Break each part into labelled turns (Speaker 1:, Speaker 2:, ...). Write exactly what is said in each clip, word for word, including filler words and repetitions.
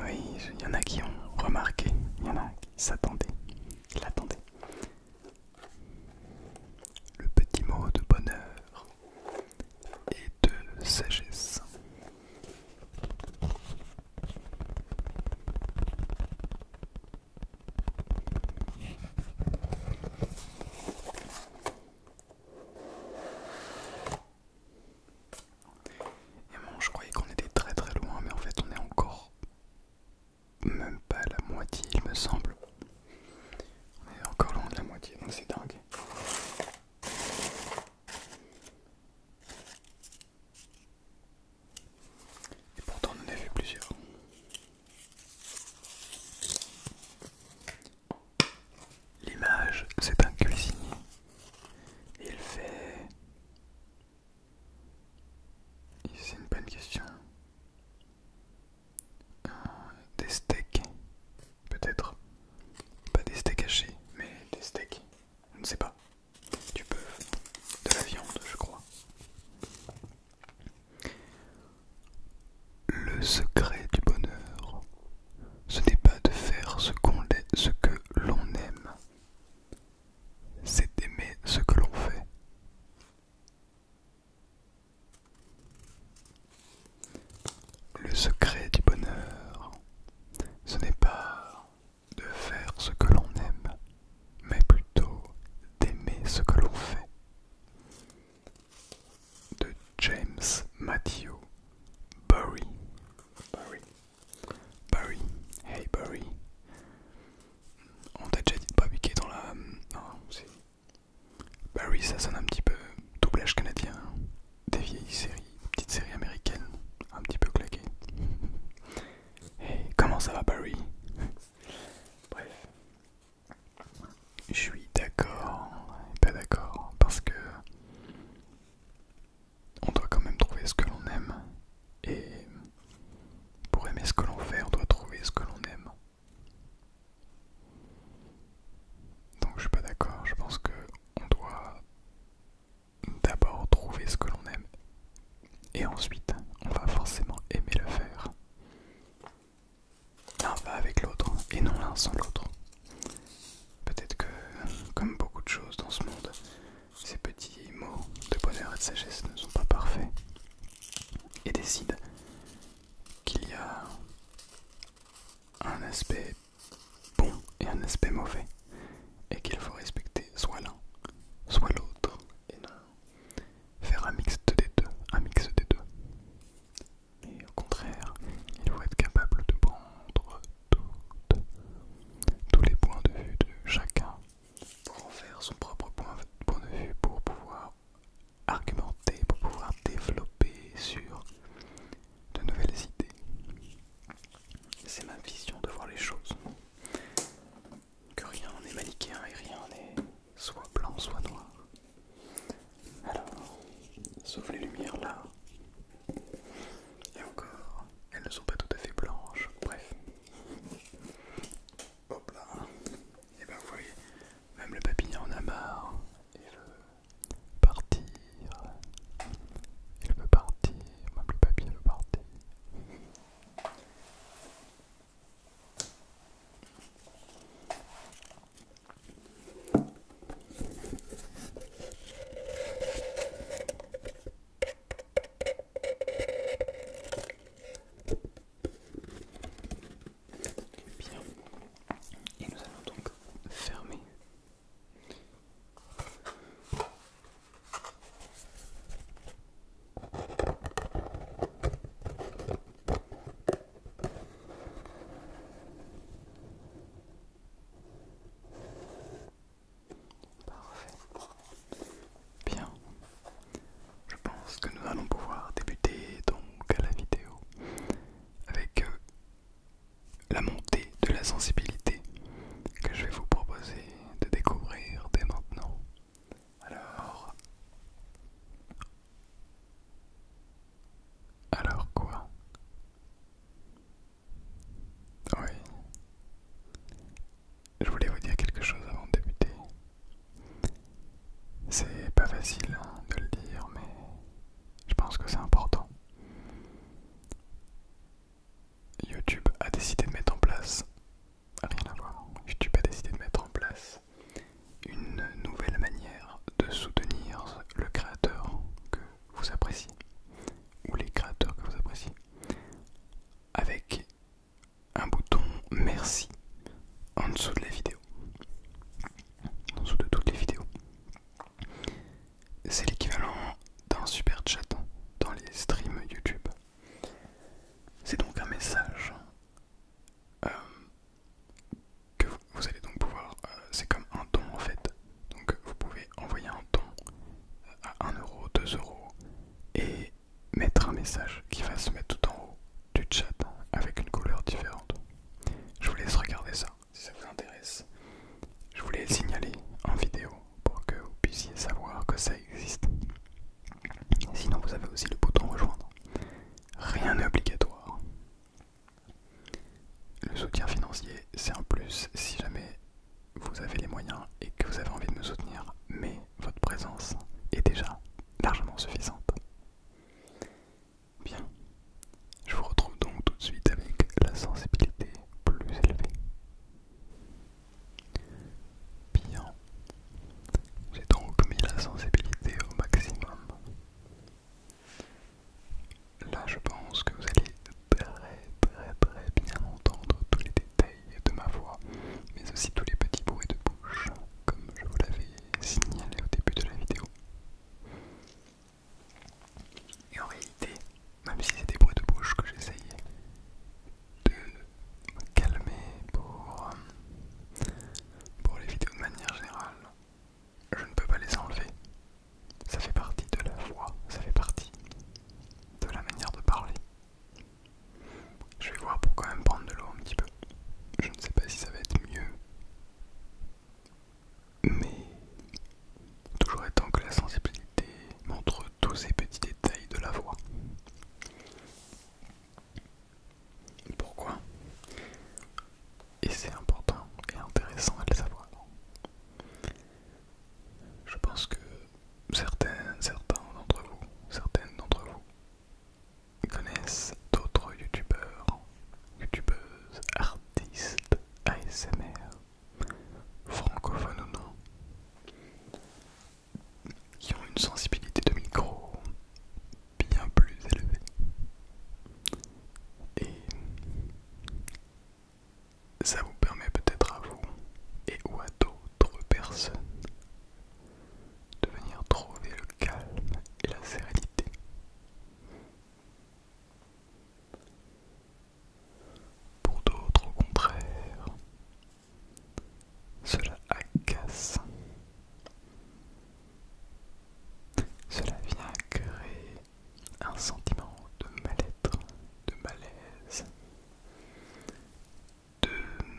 Speaker 1: Oui, il y en a qui ont remarqué, il y en a qui s'attendaient, qui l'attendaient. Le petit mot de bonheur et de sagesse. Et bon, je croyais qu'on était très très loin, mais en fait on est encore même pas à la moitié, il me semble. On est encore loin de la moitié, donc c'est dingue. Et pourtant on en a vu plusieurs. L'image, c'est un cuisinier. Il fait... C'est une bonne question. Euh, des steaks, peut-être. Pas des steaks hachés, mais des steaks. Je ne sais pas. Du bœuf, de la viande, je crois. Le secret du bonheur, ce n'est pas de faire ce qu'on l'est, ce que l'on aime, c'est d'aimer ce que l'on fait. Le secret du bonheur, ce n'est pas de faire ce que l'on aime, mais plutôt d'aimer ce que l'on fait. De James Matthew Barry. Barry. Barry. Hey Barry. On t'a déjà dit de pas piquer dans la... Non, c'est... Barry, ça sonne un petit peu doublage canadien. Des vieilles séries, petites séries américaines, un petit peu claquées. Hey, comment ça va Barry? Bref. Je suis d'accord et pas d'accord parce que on doit quand même trouver ce que l'on aime et pour aimer ce que l'on fait, on doit trouver ce que l'on aime. Donc je suis pas d'accord, je pense que on doit d'abord trouver ce que l'on aime et ensuite on va forcément aimer le faire. L'un va avec l'autre et non l'un sans l'autre. Peut-être que, comme beaucoup de choses dans ce monde, ces petits mots de bonheur et de sagesse ne sont pas parfaits et décident qu'il y a un aspect bon et un aspect mauvais et qu'il faut respecter soit l'un, soit l'autre et non faire un mix des deux, un mix des deux. Et au contraire, il faut être capable de prendre toutes, tous les points de vue de chacun pour en faire son propre point, point de vue, pour pouvoir argumenter, pour pouvoir développer sur de nouvelles idées. C'est ma vision de voir les choses. Que rien n'est manichéen et rien n'est soit blanc soit noir. Alors, sauf les lumières là. Et encore, elles ne sont pas tout à fait blanches. Bref. Hop là. Et ben vous voyez, même le papillon en a marre. Il veut partir. Il veut partir. Même le papillon veut partir. Bien. Et nous allons donc fermer. Parfait. Bien. Je pense que nous allons pouvoir débuter donc la vidéo avec euh, la montée de la sensibilité que je vais vous proposer de découvrir dès maintenant. Alors... Alors quoi? Oui. Je voulais vous dire quelque chose avant de débuter. C'est pas facile hein, de le dire, mais je pense que c'est important. YouTube a décidé merci en dessous de la vidéo, en dessous de toutes les vidéos. C'est l'équivalent d'un super chat dans les streams YouTube. C'est donc un message euh, que vous, vous allez donc pouvoir, euh, c'est comme un don en fait. Donc vous pouvez envoyer un don à un euro, deux euros et mettre un message qui va se mettre tout en haut du chat avec une couleur différente. Je vous laisse regarder ça si ça vous intéresse. Je voulais le signaler en vidéo pour que vous puissiez savoir que ça existe. Sinon vous avez aussi le bouton rejoindre. Rien n'est obligatoire. Le soutien financier c'est un plus si jamais vous avez les moyens et que vous avez envie de me soutenir, mais votre présence est déjà largement suffisante. Bien, je vous retrouve donc tout de suite avec la sensibilité plus élevée. Bien, j'ai donc mis la sensibilité au maximum. Là je pense que vous allez très très très bien entendre tous les détails de ma voix, mais aussi tous les petits bruits de bouche, comme je vous l'avais signalé au début de la vidéo. Et en réalité, même si c'est des bruits de bouche que j'essaye de me calmer pour, pour les vidéos de manière générale, je ne peux pas les enlever. Ça fait partie de la voix, ça fait partie de la manière de parler. Je vais voir pour quand même prendre de l'eau un petit peu. Je ne sais pas si ça va être mieux, mais toujours étant que la sensibilité montre tous ces petits détails de la voix. Pourquoi? Et c'est important et intéressant à le savoir. Je pense que certains, certains d'entre vous, certaines d'entre vous connaissent d'autres youtubeurs, youtubeuses, artistes, A S M R, francophones ou non, qui ont une sensibilité de micro bien plus élevée. Et ça vous permet peut-être à vous et ou à d'autres personnes de venir trouver le calme et la sérénité. Pour d'autres, au contraire, cela agace. Cela vient créer un sentiment de mal-être, de malaise, de...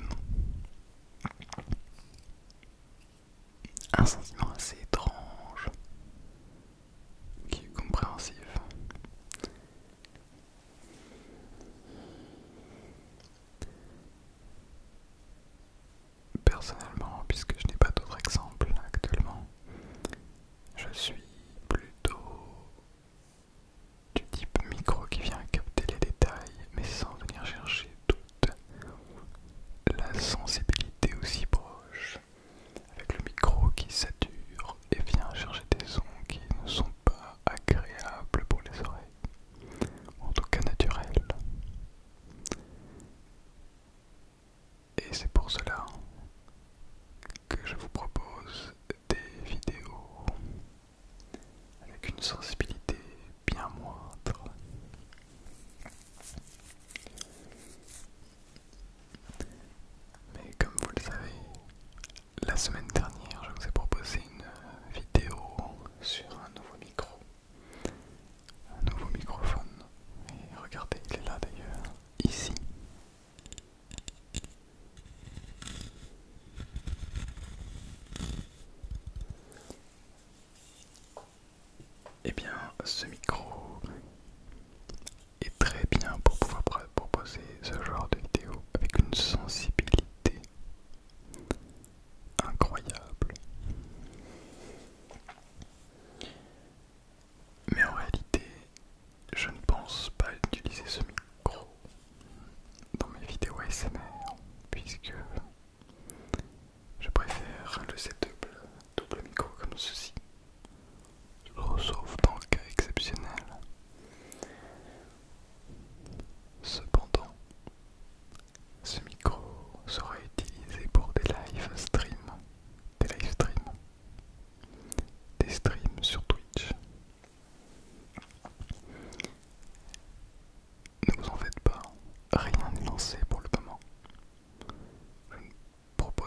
Speaker 1: un sentiment assez étrange, qui est compréhensif. Personnellement, puisque je n'ai pas d'autres exemples actuellement, je suis plutôt du type micro qui vient capter les détails, mais sans venir chercher toute la sensibilité aussi proche, avec le micro qui sature et vient chercher des sons qui ne sont pas agréables pour les oreilles, ou en tout cas naturels. Et c'est pour cela que je vous propose des vidéos avec une sensibilité bien moindre. Mais comme vous le savez, la semaine dernière je vous ai proposé une vidéo sur un nouveau micro, un nouveau microphone. Et regardez, il est là d'ailleurs, ici. Eh bien, ce micro est très bien pour pouvoir proposer ce genre de vidéo avec une sensibilité incroyable. Mais en réalité, je ne pense pas utiliser ce micro dans mes vidéos A S M R, puisque je préfère le setup double micro comme ceci, sauf dans le cas exceptionnel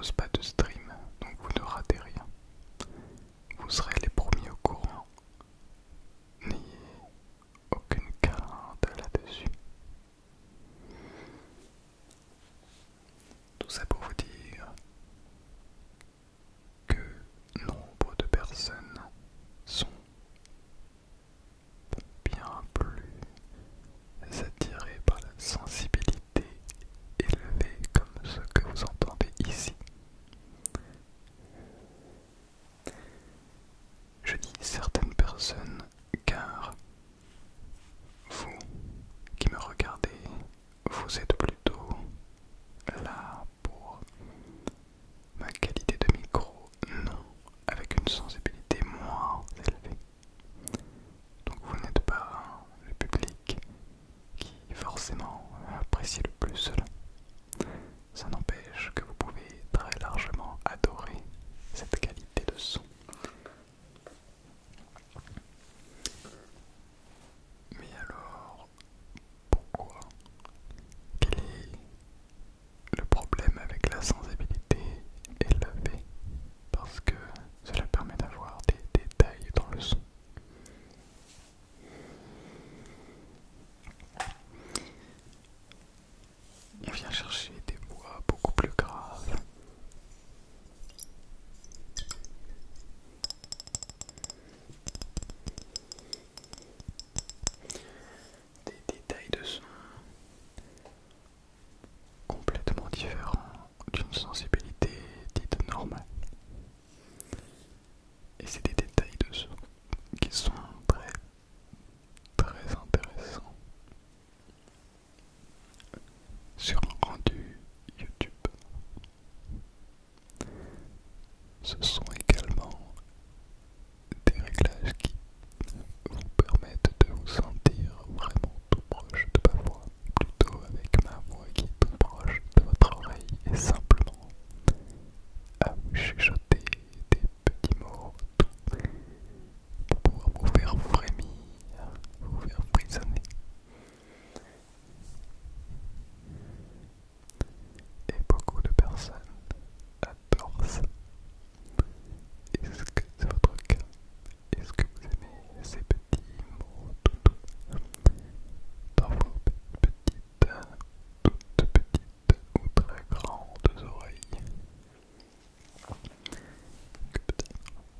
Speaker 1: propose pas de stream, donc vous ne ratez rien. Vous serez les premiers au courant. N'ayez aucune crainte là-dessus. Tout ça pour vous dire que nombre de personnes sont bien plus attirées par la sensibilité élevée comme ce que vous entendez ici. Je dis certaines personnes car vous qui me regardez, vous êtes plutôt là pour ma qualité de micro, non, avec une sensibilité moins élevée. Donc vous n'êtes pas le public qui forcément apprécie le plus cela. Ça n'empêche que vous pouvez très largement adorer cette qualité de son. Mais alors, pourquoi? Quel est le problème avec la sensibilité élevée? Parce que cela permet d'avoir des détails dans le son. On vient chercher des voix beaucoup plus graves. Des détails de son complètement différents d'une sensibilité dite normale. Et c'est des détails de son qui sont très très intéressants sur un rendu YouTube. Ce sont également des réglages qui vous permettent de vous sentir vraiment tout proche de ma voix, plutôt avec ma voix qui est tout proche de votre oreille et simplement à vous chuchoter des petits mots pour pouvoir vous faire frémir, vous faire frissonner. Et beaucoup de personnes adorent ça. Est-ce que c'est votre cas? Est-ce que vous aimez ces petits mots tout doux dans vos petites, toutes petites ou très grandes oreilles? Que peut-être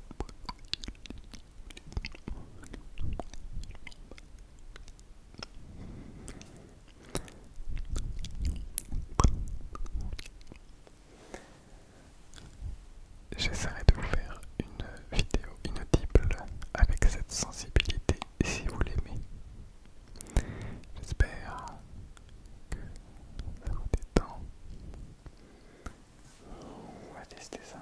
Speaker 1: j'essaierai de vous faire une vidéo inaudible avec cette sensibilité si vous l'aimez. J'espère que ça vous détend. On va tester ça.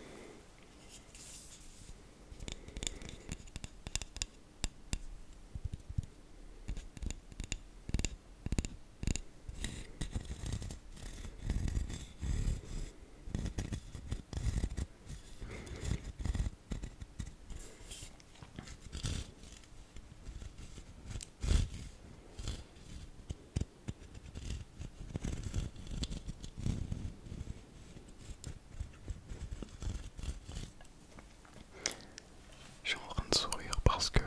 Speaker 1: Je suis en train de sourire parce que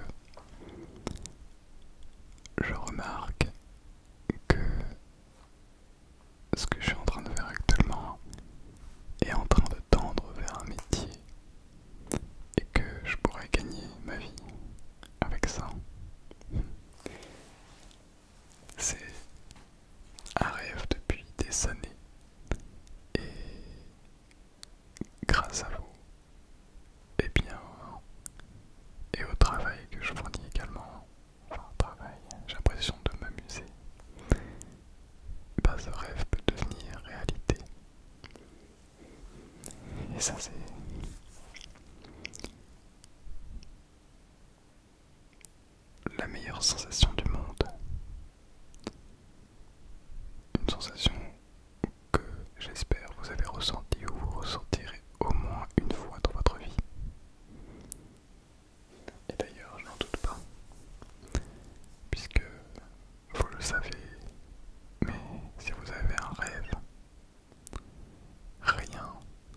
Speaker 1: je remarque que ce que je suis en train de faire actuellement est en train de tendre vers un métier et que je pourrais gagner ma vie avec ça. C'est un rêve depuis des années et grâce à vous, et bien, et au travail que je fournis également, enfin travail, j'ai l'impression de m'amuser, bah, ce rêve peut devenir réalité. Et ça c'est la meilleure sensation du monde. Une sensation que j'espère vous avez ressentie ou vous ressentirez au moins une fois dans votre vie. Et d'ailleurs, je n'en doute pas, puisque vous le savez, mais si vous avez un rêve, rien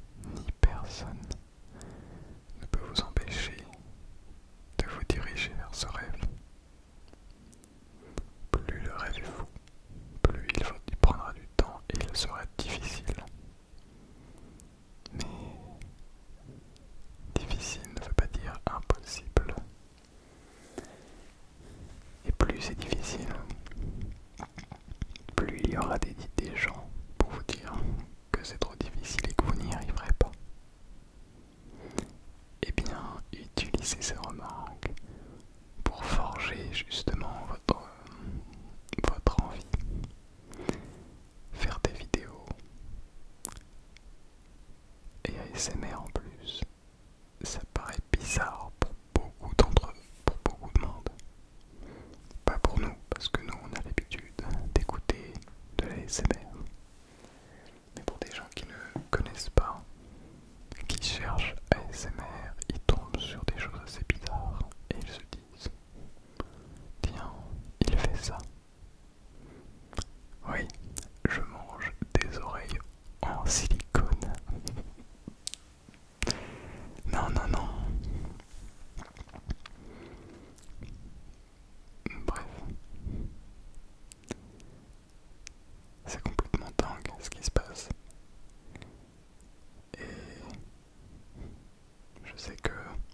Speaker 1: S M R en plus, ça paraît bizarre pour beaucoup d'entre eux, pour beaucoup de monde. Pas pour nous, parce que nous on a l'habitude d'écouter de la S M R. Mais pour des gens qui ne connaissent pas, qui cherchent A S M R, ils tombent sur des choses assez bizarres et ils se disent tiens, il fait ça. Oui, je mange des oreilles en silicone. Non, non, non. Bref. C'est complètement dingue ce qui se passe. Et je sais que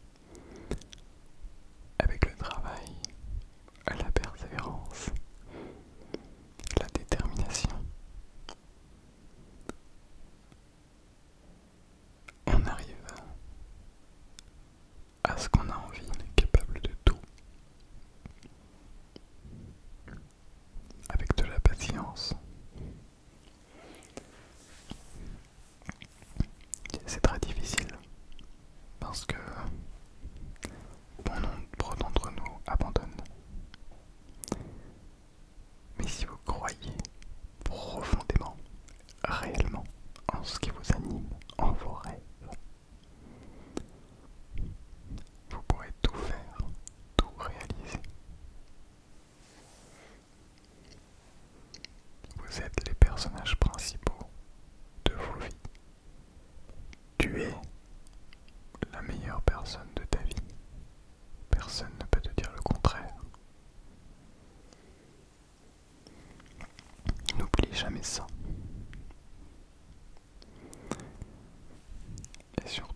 Speaker 1: avec le travail, la persévérance, la détermination, on arrive à ce qu'on a envie, on est capable de tout. Avec de la patience. C'est très difficile parce que bon nombre d'entre nous abandonnent. Mais si vous croyez profondément, réellement, en ce qui vous anime, en vos rêves, vous pourrez tout faire, tout réaliser. Vous êtes les personnages principaux de vos vies. Tu es la meilleure personne de ta vie. Personne ne peut te dire le contraire. N'oublie jamais ça. Et surtout,